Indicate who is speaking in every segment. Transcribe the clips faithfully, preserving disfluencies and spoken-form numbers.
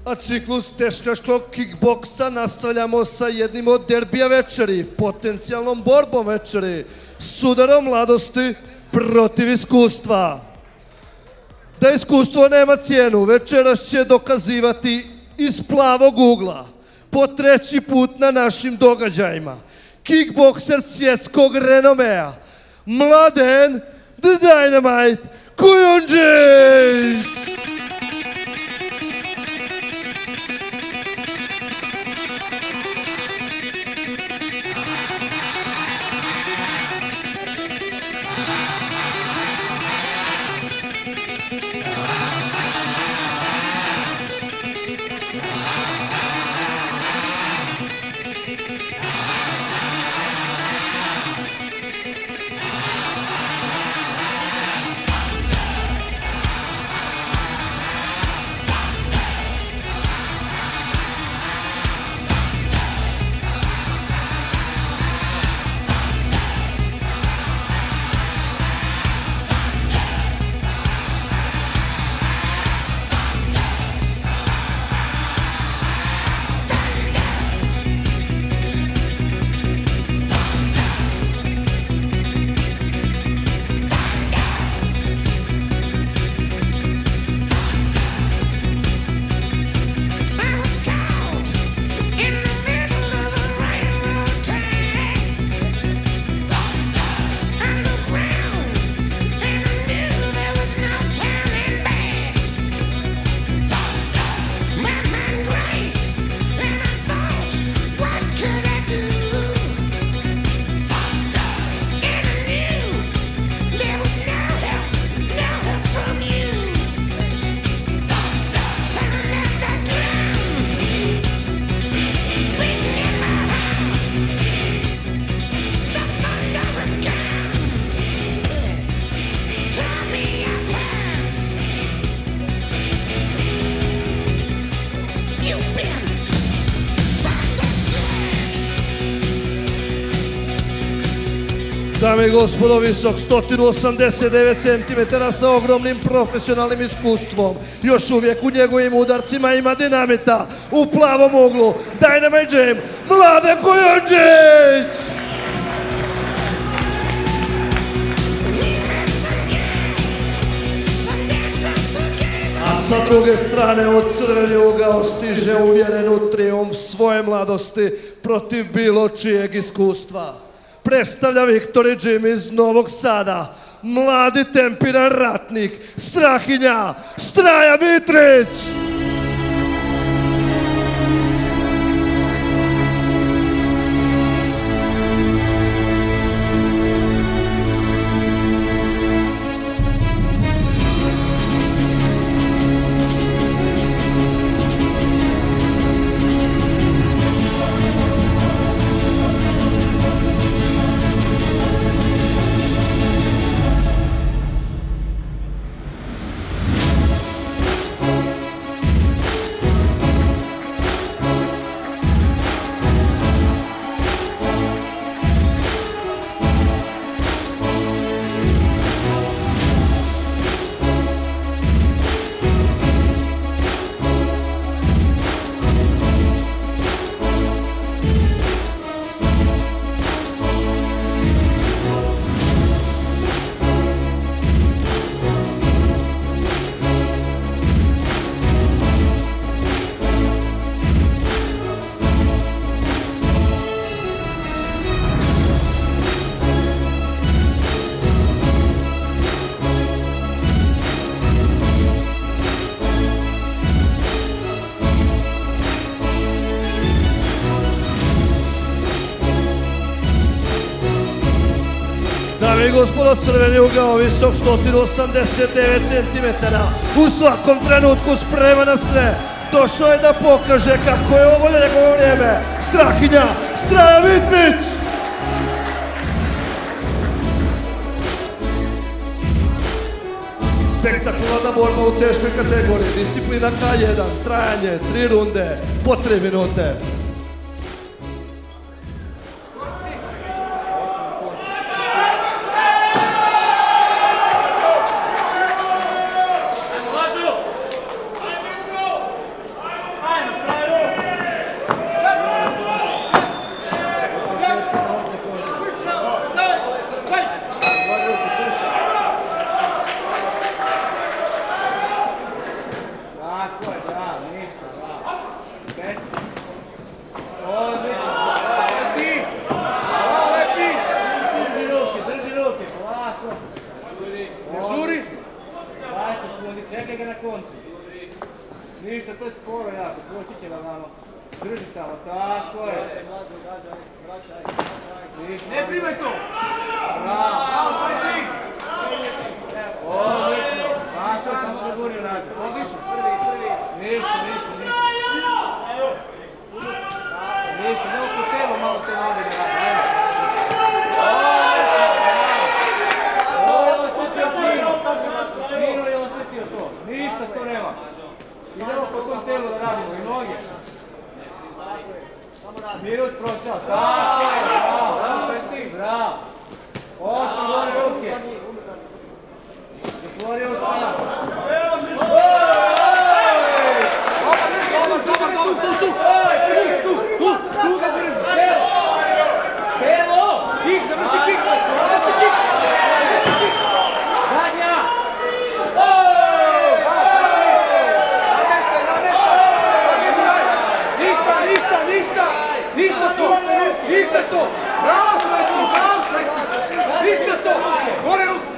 Speaker 1: A ciklus teškaškog kickboksa nastavljamo sa jednim od derbija večeri, potencijalnom borbom večeri, sudarom mladosti protiv iskustva. Da iskustvo nema cijenu, večeras će dokazivati iz plavog ugla, po treći put na našim događajima, kickbokser svjetskog renomea, Mladen The Dynamite Kujundžić! Dame i gospodo, visok sto osamdeset devet centimetara sa ogromnim profesionalnim iskustvom. Još uvijek u njegovim udarcima ima dinamita. U plavom uglu Dynamite Jam Mladen Kujundžić! A sa druge strane od crveni ugao stiže uvjeren u trijumf svoje mladosti protiv bilo čijeg iskustva. Predstavlja Victory Gym iz Novog Sada, mladi tempiran ratnik, Strahinja, Straja Mitrić! Dame i gospodo, crveni ugao, visok sto osamdeset devet centimetara, u svakom trenutku sprema na sve. Došao je da pokaže kako je ovo njegovo vrijeme. Strahinja, Straja Mitrić! Spektakularna borba u teškoj kategoriji, disciplina K jedan, trajanje tri runde, po tri minute.
Speaker 2: bravo, ništa, bravo. Peti. Odlično, Lepi! Bravo, Lepi! Drži ruke, drži ruke, polako. Ne žuri! dvadeset sekundi, čekaj ga na kontru. Ništa, to je sporo jako, proći će ga vamo. Drži samo, tako je. Ne primaj to! Bravo! Bravo, staj si! Odlično! Mačao samo da guri u nazad. Odlično! Ništa, ništa, ništa. Ništa, nema po telo malo te noge da radi. Ovo je osjetio Tino. Tino je osjetio to. Ništa to nema. Idemo po tom telu da radimo i noge. Minut prošao. Tako je, bravo. Bravo. Osta gore ruke. Zatvorio sada. Dobar, dobar, dobar, tu, tu, tu, tu, tu ga brzo. Telo. Telo. Kik, završi kik. Završi kik. Završi kik. Zadnja. Ništa, ništa, ništa. Ništa to. Ništa to. Bravo, Slesi, bravo, Slesi. Ništa to. Gore ruku.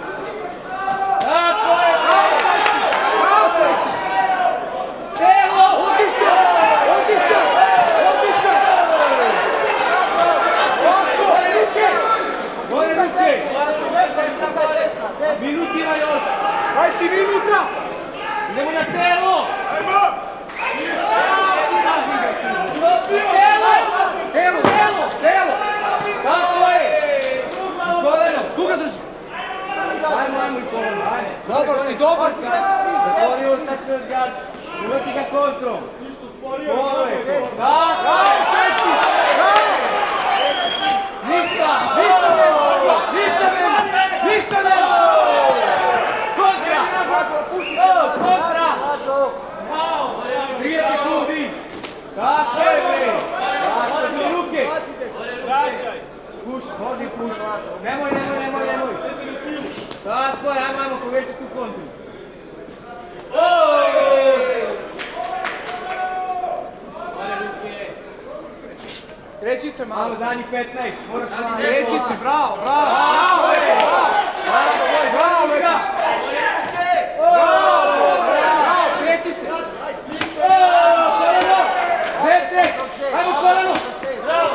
Speaker 2: Tako je, bravo, Slesi. Bravo, Slesi. Telo. Odlično. Odlično. Odlično. Gore ruke. Gore ruke. Minutima još. Slesi, minuta. Idemo na telo. Ajmo. Telo. Telo, telo, telo! Tako je! Koleno, tu ga drži! Ajmo, ajmo i koleno, ajmo! Dobar si, dobar si! Zatvori ustačni razgad, uveti ga kontrom! Ovo je to! Tako je! Šesti! Ništa! Ništa nema! Ništa nema! Ništa nema! Kontra! Kontra! Prije sekundi! Tako je, bre! Ruke! Puš, može puš. Nemoj, nemoj, nemoj, nemoj. Tako je, ajmo, ajmo povećati tu kontru. Reći se malo. Malo zadnjih petnaest. Reći se, bravo, bravo. Bravo, bravo, bravo, bravo. Bravo, reći se. Koleno. Dete, ajmo koleno. Bravo.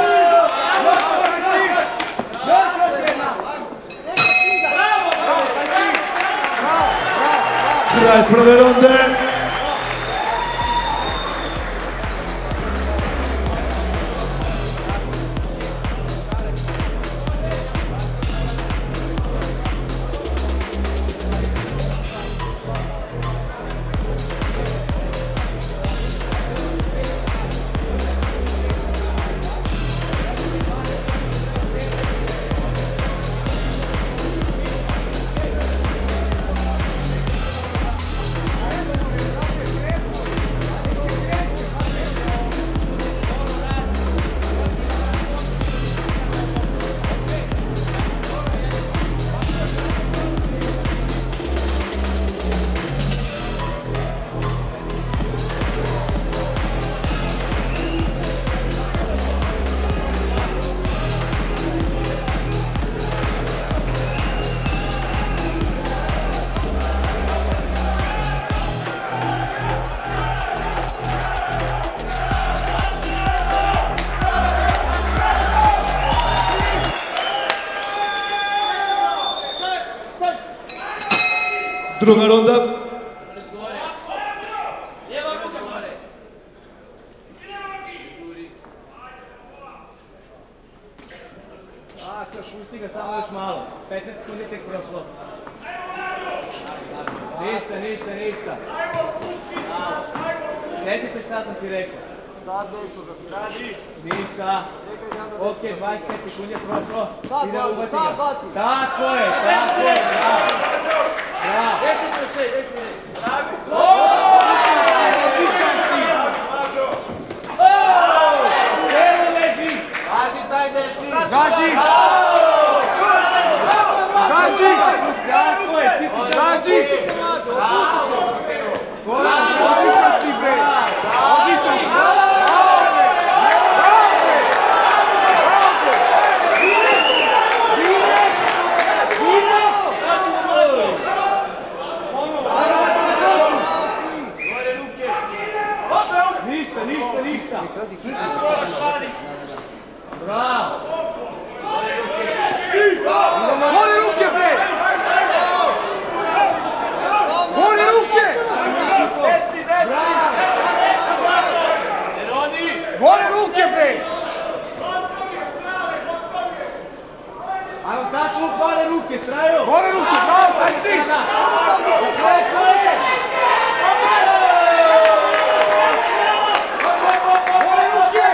Speaker 1: Kraj prve runde. Druga runda.
Speaker 2: Tako, pusti ga samo još malo. petnaest sekundi tek prošlo. Ništa, ništa, ništa. Sjetite šta sam ti rekao. Ništa. Ok, dvadeset pet sekundi je prošlo. Ide ubati ga. Tako je, tako je. Bravo. Bravo. Telo leži. Zađi. Zađi. Tako je, ti ti zađi. Bravo. ništa, ništa, ništa. Bravo.
Speaker 3: Gore ruke, bre! Gore ruke! Gore ruke, bre!
Speaker 2: Ajmo sad ćemo gore ruke, Trajo.
Speaker 3: Gore ruke, bravo, sad si!
Speaker 2: Traje, tvojte!
Speaker 3: Gore ruke!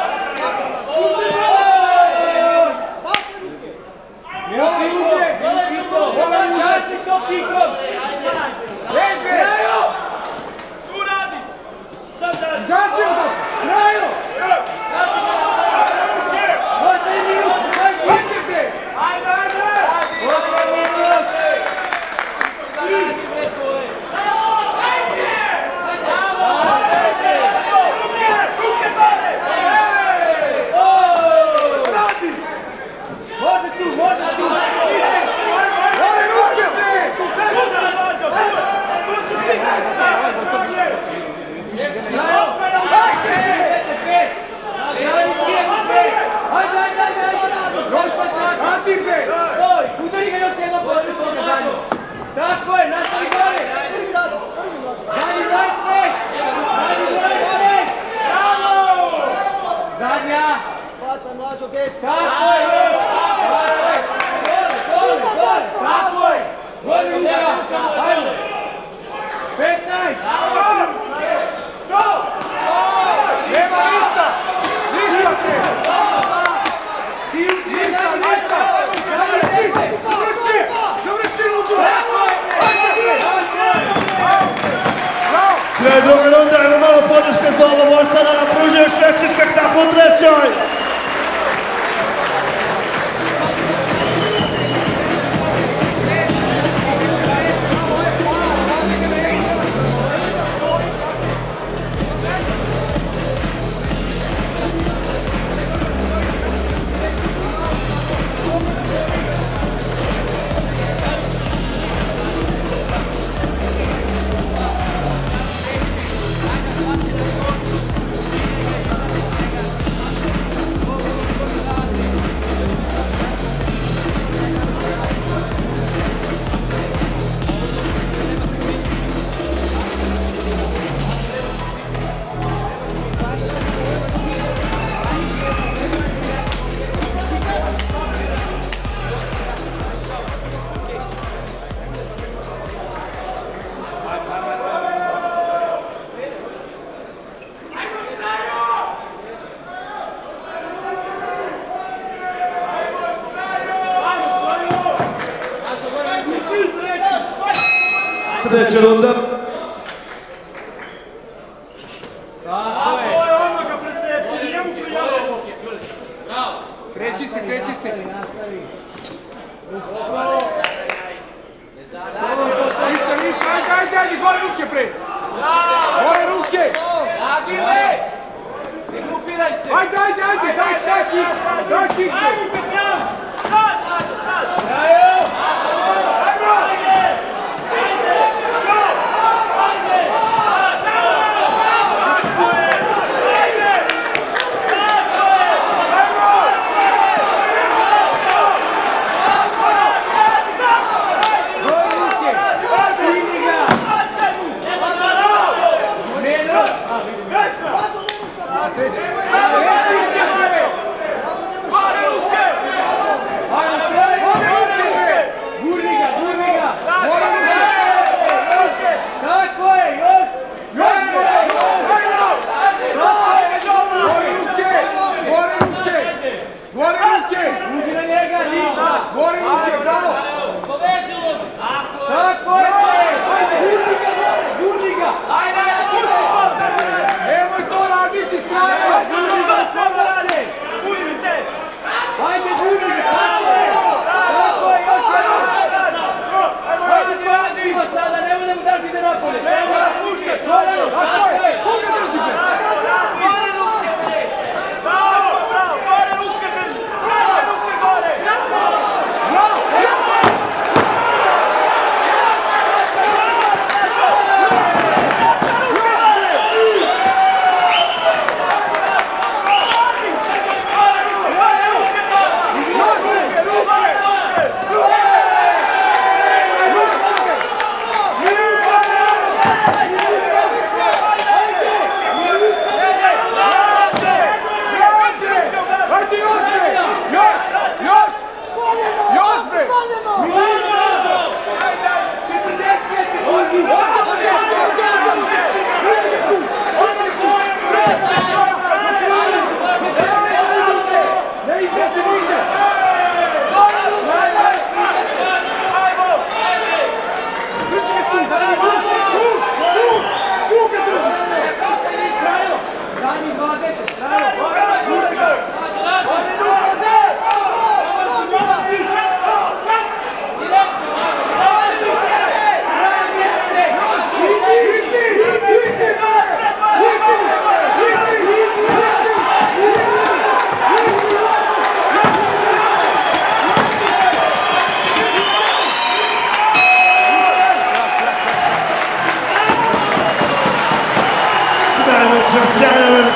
Speaker 2: Miloti ruke! Časti to kikom!
Speaker 3: Ege!
Speaker 2: Trajo!
Speaker 3: Izađi od toga!
Speaker 2: Trajo! Ostaje minut!
Speaker 3: Hajde, bre!
Speaker 2: Ostaje minut! Može tu, može tu!
Speaker 3: Gore ruke, bre! Hajde, bre!
Speaker 2: Udari ga još jednom posle toga zadnje. Tako je, nastavi gore. Zadnji dvaj sprej. Zadnji dvaj sprej. Zadnja. Tako je. Tako je. Gole, gole, gole. Tako je. Gole udara. Ajmo. petnaest.
Speaker 3: Nema ništa! Ništa, bre! Ništa, ništa! Završi! Završi! Završi, ludu! Hajde, bre! Bravo!
Speaker 1: Kraj druge runde, ajmo malo podrške za ovo borca da nam pruže još veći spektakl u trećoj. Treća runda.
Speaker 3: Kreći se, kreći se! Ništa, ništa! Ajde, ajde, ajde! Gore ruke, bre! Gore ruke!
Speaker 2: Ne grupiraj se.
Speaker 3: Ajde, ajde, ajde! Daj, daj kik! Daj kik!
Speaker 2: Trajo!
Speaker 3: Gore ruke! Primi ga! Neno!
Speaker 1: Sjajno večer, sjajno večer.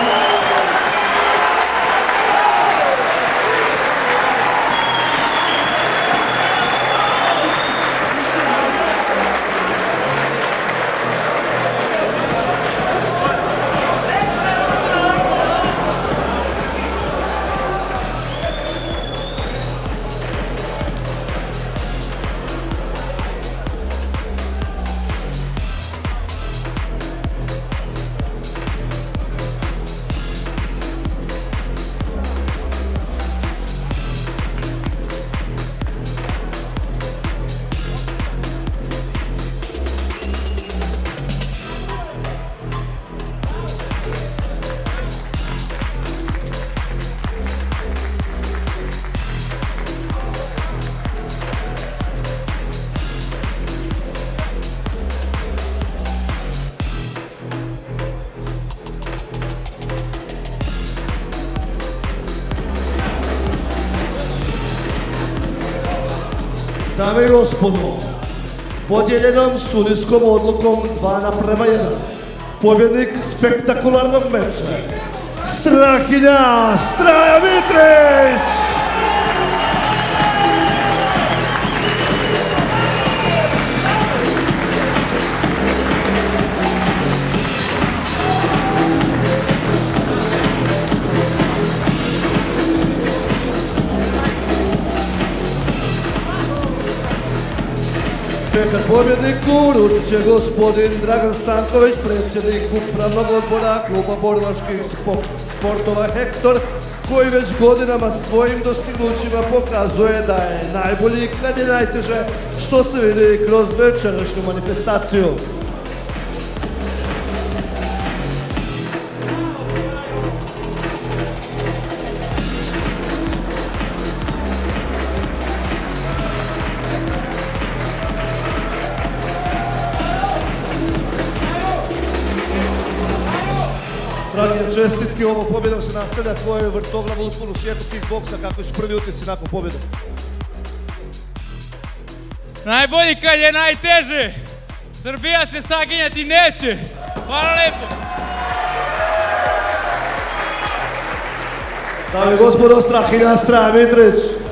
Speaker 1: Dame i gospodo, podijeljenom sudijskom odlukom dva naprema jedan, pobjednik spektakularnog meča, Strahinja Straja Mitrić! Petar pobjedniku uručit će gospodin Dragan Stanković, predsjednik upravnog odbora kluba borilačkih sportova Hektor, koji već godinama svojim dostignućima pokazuje da je najbolji kad je najteže, što se vidi kroz večerašnju manifestaciju. Dragi čestitki, ovom pobjedom se nastavlja tvoj vrtoglav uspon u svijetu kickboksa. Kako su prvi utisci nakon pobjede?
Speaker 4: Najbolji kad je najteže. Srbija se saginjati neće. Hvala lepo.
Speaker 1: Dame i gospodo, Strahinja Straja Mitrić.